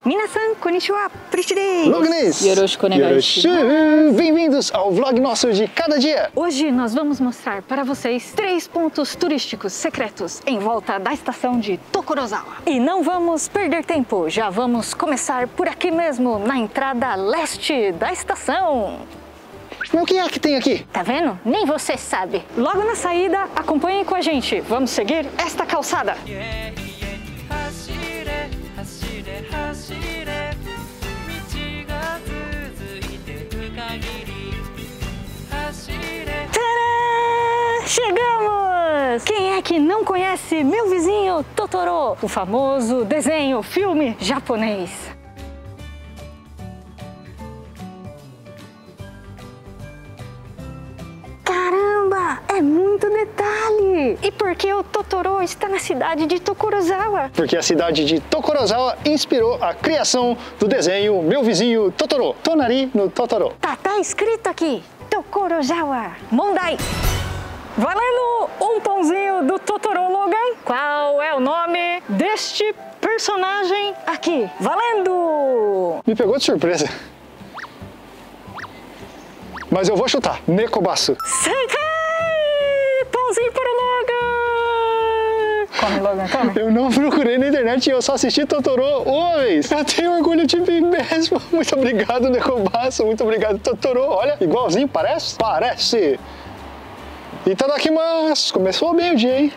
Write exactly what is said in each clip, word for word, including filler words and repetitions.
Minasan, konnichiwa, pretty desu! Lognes! Yoroshiku onegaishimasu! Bem-vindos ao vlog nosso de cada dia! Hoje nós vamos mostrar para vocês três pontos turísticos secretos em volta da estação de Tokorozawa. E não vamos perder tempo, já vamos começar por aqui mesmo, na entrada leste da estação. Mas o que é que tem aqui? Tá vendo? Nem você sabe. Logo na saída, acompanhem com a gente. Vamos seguir esta calçada. Tcharam! Chegamos! Quem é que não conhece Meu Vizinho Totoro? O famoso desenho, filme japonês. Caramba, é muito detalhe! E por que o Totoro está na cidade de Tokorozawa? Porque a cidade de Tokorozawa inspirou a criação do desenho Meu Vizinho Totoro. Tonari no Totoro. Tá, tá escrito aqui, Tokorozawa. Mondai! Valendo um pãozinho do Totoro, Logan. Qual é o nome deste personagem aqui? Valendo! Me pegou de surpresa. Mas eu vou chutar. Nekobasu. Sekai! Pãozinho para o Logan! Come, Logan, come. Eu não procurei na internet e eu só assisti Totoro uma vez. Eu tenho orgulho de mim mesmo. Muito obrigado, Nekobasu. Muito obrigado, Totoro. Olha, igualzinho, parece? Parece! Itadakimasu! Começou bem o dia, hein?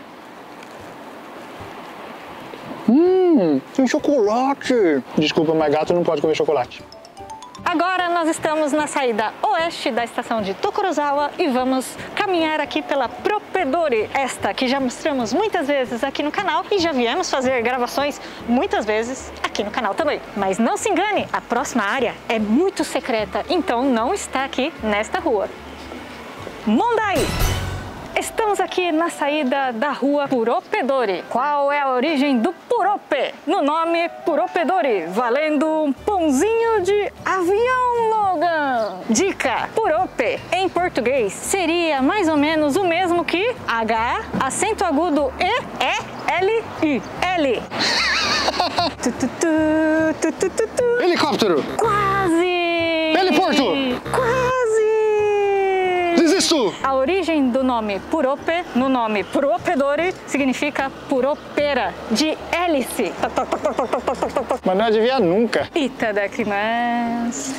Hum, tem chocolate. Desculpa, mas gato não pode comer chocolate. Agora nós estamos na saída oeste da estação de Tokorozawa e vamos caminhar aqui pela Propedore, esta que já mostramos muitas vezes aqui no canal e já viemos fazer gravações muitas vezes aqui no canal também. Mas não se engane, a próxima área é muito secreta, então não está aqui nesta rua. Mondai! Estamos aqui na saída da rua Propedore. Qual é a origem do Purope? No nome Propedore, valendo um pãozinho de avião, Logan! Dica: Purope, em português, seria mais ou menos o mesmo que H, acento agudo E, E, L, I. L. tu, tu, tu, tu, tu, tu, tu. Helicóptero! Quase! Heliporto! Quase! Desisto! A origem do nome Purope, no nome Propedore, significa puropera, de hélice. Mas não adivinha nunca. Itadakimasu.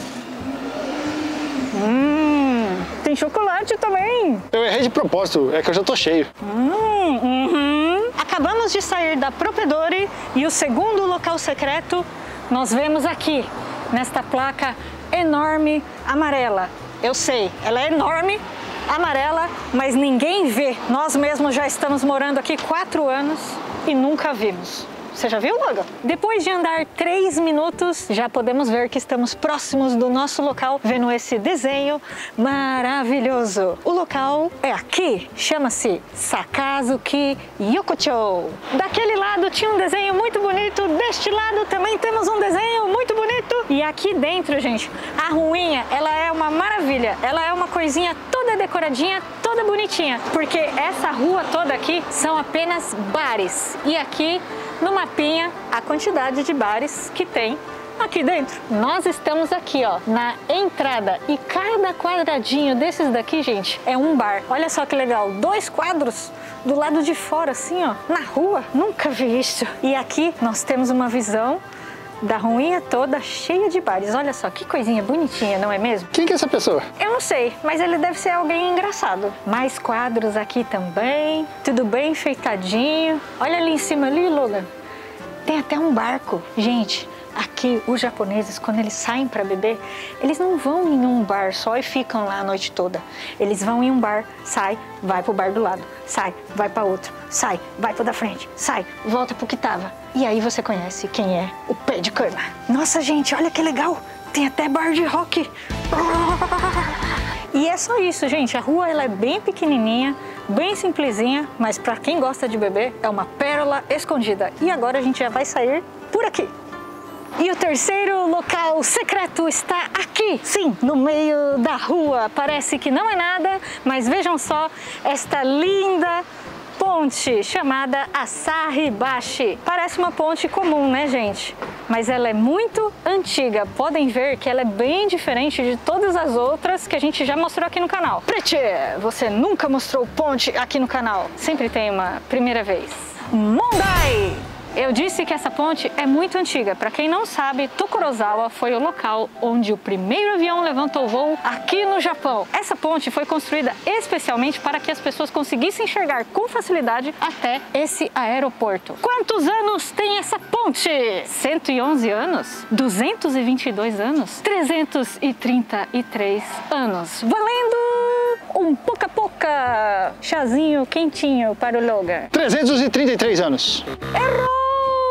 Hum, tem chocolate também. Eu errei de propósito, é que eu já tô cheio. Hum, uhum. Acabamos de sair da Propedore e o segundo local secreto nós vemos aqui, nesta placa enorme amarela. Eu sei, ela é enorme, amarela, mas ninguém vê. Nós mesmos já estamos morando aqui quatro anos e nunca vimos. Você já viu, Logan? Depois de andar três minutos, já podemos ver que estamos próximos do nosso local, vendo esse desenho maravilhoso. O local é aqui, chama-se Sakazuki Yokocho. Daquele lado tinha um desenho muito bonito, deste lado também temos um desenho muito bonito. E aqui dentro, gente, a ruinha, ela é uma maravilha. Ela é uma coisinha toda decoradinha, toda bonitinha, porque essa rua toda aqui são apenas bares. E aqui no mapinha a quantidade de bares que tem aqui dentro. Nós estamos aqui, ó, na entrada e cada quadradinho desses daqui, gente, é um bar. Olha só que legal, dois quadros do lado de fora, assim, ó, na rua. Nunca vi isso. E aqui nós temos uma visão da ruinha toda cheia de bares. Olha só, que coisinha bonitinha, não é mesmo? Quem que é essa pessoa? Eu não sei, mas ele deve ser alguém engraçado. Mais quadros aqui também, tudo bem enfeitadinho. Olha ali em cima ali, Logan, tem até um barco. Gente, aqui os japoneses, quando eles saem para beber, eles não vão em um bar só e ficam lá a noite toda. Eles vão em um bar, sai, vai pro bar do lado, sai, vai para outro, sai, vai pro da frente, sai, volta pro que tava. E aí você conhece quem é o pé de cana. Nossa, gente, olha que legal, tem até bar de rock. E é só isso, gente, a rua ela é bem pequenininha, bem simplesinha, mas para quem gosta de beber é uma pérola escondida. E agora a gente já vai sair por aqui. E o terceiro local secreto está aqui, sim, no meio da rua. Parece que não é nada, mas vejam só esta linda ponte chamada Asaribashi. Parece uma ponte comum, né, gente? Mas ela é muito antiga. Podem ver que ela é bem diferente de todas as outras que a gente já mostrou aqui no canal. Prete, você nunca mostrou ponte aqui no canal. Sempre tem uma primeira vez. Mondai! Eu disse que essa ponte é muito antiga. Para quem não sabe, Tokorozawa foi o local onde o primeiro avião levantou voo aqui no Japão. Essa ponte foi construída especialmente para que as pessoas conseguissem enxergar com facilidade até esse aeroporto. Quantos anos tem essa ponte? cento e onze anos? duzentos e vinte e dois anos? trezentos e trinta e três anos. Valendo! Um poca-poca! Chazinho quentinho para o Logan. trezentos e trinta e três anos. Errou!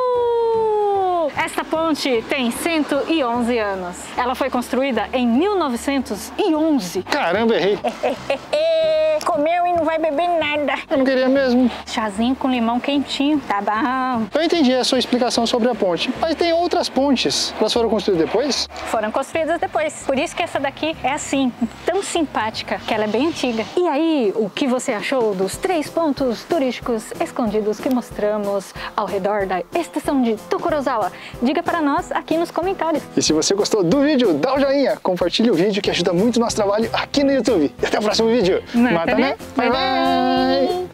Esta ponte tem cento e onze anos. Ela foi construída em mil novecentos e onze. Caramba, errei. Comeu e não vai beber nada. Eu não queria mesmo. Chazinho com limão quentinho, tá bom. Eu entendi a sua explicação sobre a ponte, mas tem outras pontes. Elas foram construídas depois? Foram construídas depois. Por isso que essa daqui é assim, tão simpática, que ela é bem antiga. E aí, o que você achou dos três pontos turísticos escondidos que mostramos ao redor da estação de Tokorozawa? Diga para nós aqui nos comentários. E se você gostou do vídeo, dá um joinha, compartilhe o vídeo que ajuda muito o nosso trabalho aqui no YouTube. E até o próximo vídeo. Mata, né? Bye, bye!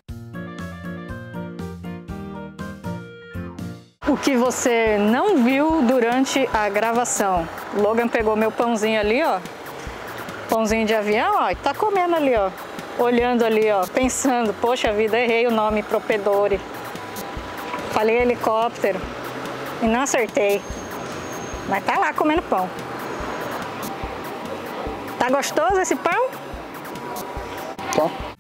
O que você não viu durante a gravação. Logan pegou meu pãozinho ali, ó. Pãozinho de avião, ó, e tá comendo ali, ó. Olhando ali, ó, pensando, poxa vida, errei o nome Propedore. Falei helicóptero e não acertei. Mas tá lá comendo pão. Tá gostoso esse pão? Tá.